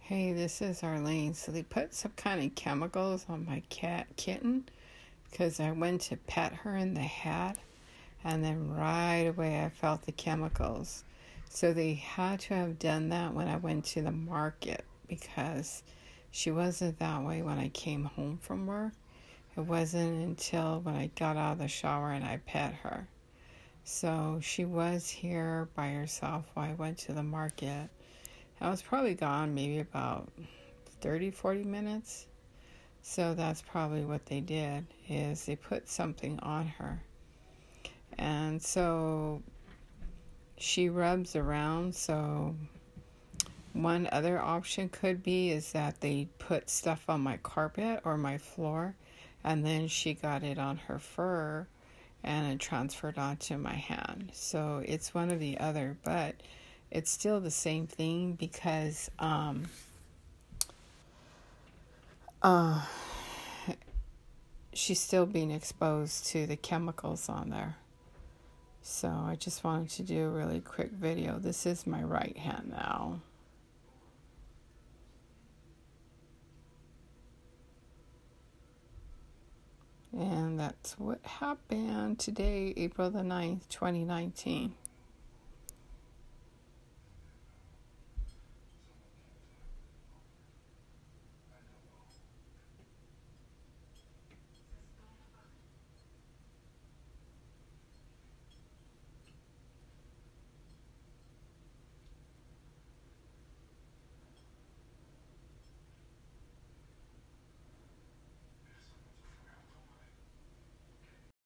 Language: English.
Hey, this is Arlene. So they put some kind of chemicals on my kitten because I went to pet her in the hat, and then right away I felt the chemicals. So they had to have done that when I went to the market because she wasn't that way when I came home from work. It wasn't until when I got out of the shower and I pet her. So she was here by herself while I went to the market. I was probably gone maybe about 30-40 minutes. So that's probably what they did, is they put something on her. And so she rubs around. So one other option could be is that they put stuff on my carpet or my floor, and then she got it on her fur and it transferred onto my hand. So it's one or the other, but it's still the same thing because she's still being exposed to the chemicals on there. So I just wanted to do a really quick video. This is my right hand now. And that's what happened today, April the 9th, 2019.